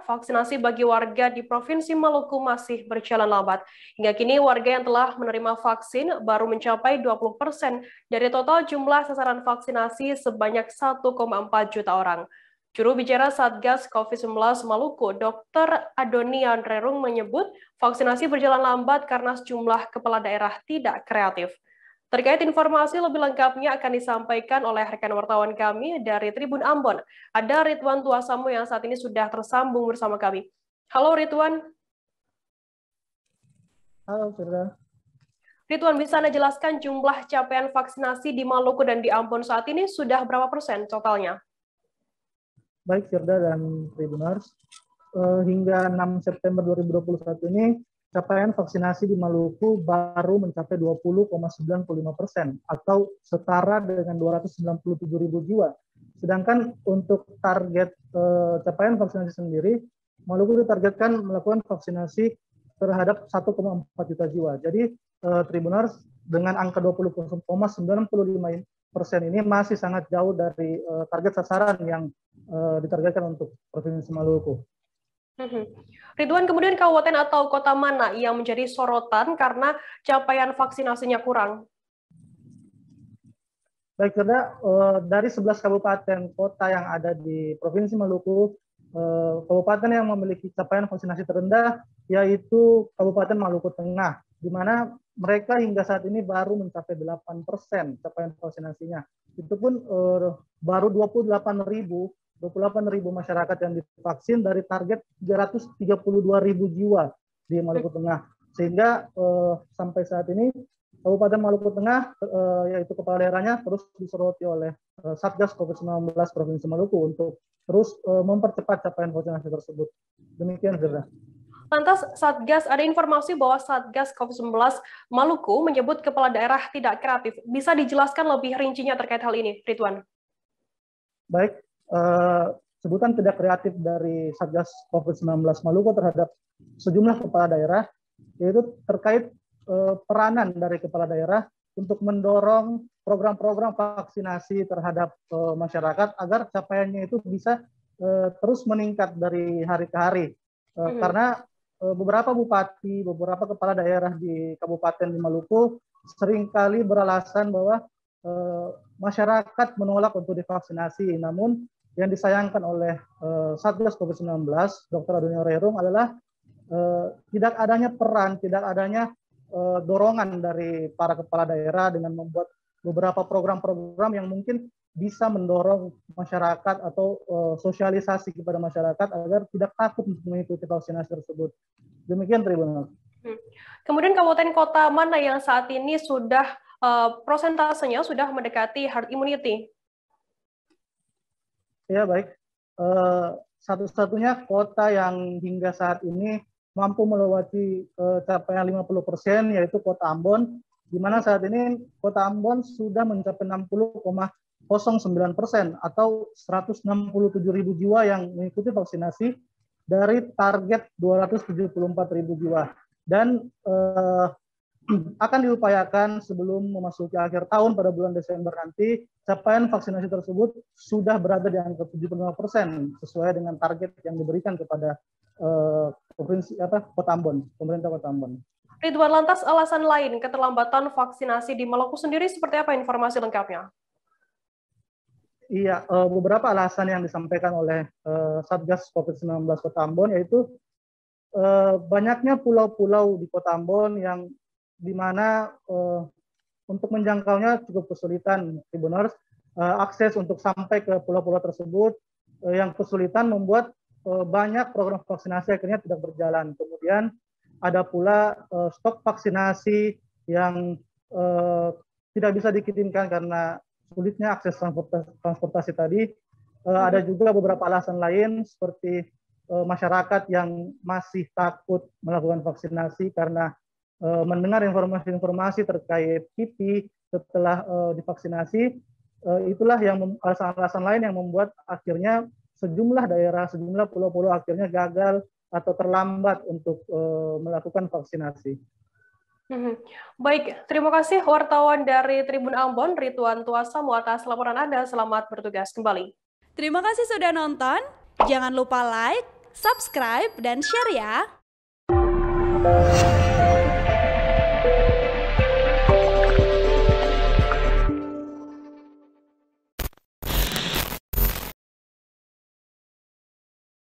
vaksinasi bagi warga di Provinsi Maluku masih berjalan lambat. Hingga kini warga yang telah menerima vaksin baru mencapai 20% dari total jumlah sasaran vaksinasi sebanyak 1,4 juta orang. Juru bicara Satgas COVID-19 Maluku, Dr. Adonian Rerung menyebut vaksinasi berjalan lambat karena sejumlah kepala daerah tidak kreatif. Terkait informasi lebih lengkapnya akan disampaikan oleh rekan wartawan kami dari Tribun Ambon. Ada Ridwan Tuasamu yang saat ini sudah tersambung bersama kami. Halo Ridwan. Halo Firda. Ridwan, bisa Anda jelaskan jumlah capaian vaksinasi di Maluku dan di Ambon saat ini sudah berapa persen totalnya? Baik Firda dan Tribuners, hingga 6 September 2021 ini capaian vaksinasi di Maluku baru mencapai 20,95% atau setara dengan 297.000 jiwa. Sedangkan untuk target capaian vaksinasi sendiri, Maluku ditargetkan melakukan vaksinasi terhadap 1,4 juta jiwa. Jadi Tribuners dengan angka 20,95% ini masih sangat jauh dari target sasaran yang ditargetkan untuk Provinsi Maluku. Ridwan, kemudian kabupaten atau kota mana yang menjadi sorotan karena capaian vaksinasinya kurang? Baik, karena dari 11 kabupaten kota yang ada di Provinsi Maluku, kabupaten yang memiliki capaian vaksinasi terendah yaitu Kabupaten Maluku Tengah, di mana mereka hingga saat ini baru mencapai 8% capaian vaksinasinya. Itu pun baru 28.000 masyarakat yang divaksin dari target 332.000 jiwa di Maluku Tengah. Sehingga sampai saat ini Kabupaten Maluku Tengah, yaitu kepala daerahnya, terus disoroti oleh Satgas COVID-19 Provinsi Maluku untuk terus mempercepat capaian vaksinasi tersebut. Demikian, Firda. Lantas, Satgas, ada informasi bahwa Satgas COVID-19 Maluku menyebut kepala daerah tidak kreatif. Bisa dijelaskan lebih rincinya terkait hal ini, Ridwan? Baik, sebutan tidak kreatif dari Satgas COVID-19 Maluku terhadap sejumlah kepala daerah, yaitu terkait peranan dari kepala daerah untuk mendorong program-program vaksinasi terhadap masyarakat agar capaiannya itu bisa terus meningkat dari hari ke hari. Karena beberapa bupati, beberapa kepala daerah di Kabupaten di Maluku seringkali beralasan bahwa masyarakat menolak untuk divaksinasi. Namun yang disayangkan oleh Satgas COVID-19, Dr. Adonian Rerung adalah tidak adanya peran, tidak adanya dorongan dari para kepala daerah dengan membuat beberapa program-program yang mungkin bisa mendorong masyarakat atau sosialisasi kepada masyarakat agar tidak takut untuk mengikuti vaksinasi tersebut. Demikian, Tribunal. Kemudian kabupaten kota mana yang saat ini sudah prosentasenya sudah mendekati herd immunity? Ya, baik. Satu-satunya kota yang hingga saat ini mampu melewati capaian 50%, yaitu Kota Ambon, di mana saat ini Kota Ambon sudah mencapai 60,09% atau 167.000 jiwa yang mengikuti vaksinasi dari target 274.000 jiwa. Dan akan diupayakan sebelum memasuki akhir tahun pada bulan Desember nanti, capaian vaksinasi tersebut sudah berada di angka 75% sesuai dengan target yang diberikan kepada Kota Ambon, pemerintah Kota Ambon. Ridwan, lantas alasan lain keterlambatan vaksinasi di Maluku sendiri seperti apa informasi lengkapnya? Iya, beberapa alasan yang disampaikan oleh Satgas COVID-19 Kota Ambon yaitu banyaknya pulau-pulau di Kota Ambon yang di mana untuk menjangkaunya cukup kesulitan, Tribuners. Akses untuk sampai ke pulau-pulau tersebut yang kesulitan membuat banyak program vaksinasi akhirnya tidak berjalan. Kemudian ada pula stok vaksinasi yang tidak bisa dikirimkan karena sulitnya akses transportasi tadi. Ada juga beberapa alasan lain seperti masyarakat yang masih takut melakukan vaksinasi karena mendengar informasi-informasi terkait kipi setelah divaksinasi. Itulah yang alasan-alasan lain yang membuat akhirnya sejumlah daerah, sejumlah pulau-pulau akhirnya gagal atau terlambat untuk melakukan vaksinasi. Baik, terima kasih wartawan dari Tribun Ambon, Ridwan Tuasamu atas laporan Anda. Selamat bertugas kembali. Terima kasih sudah nonton. Jangan lupa like, subscribe, dan share ya.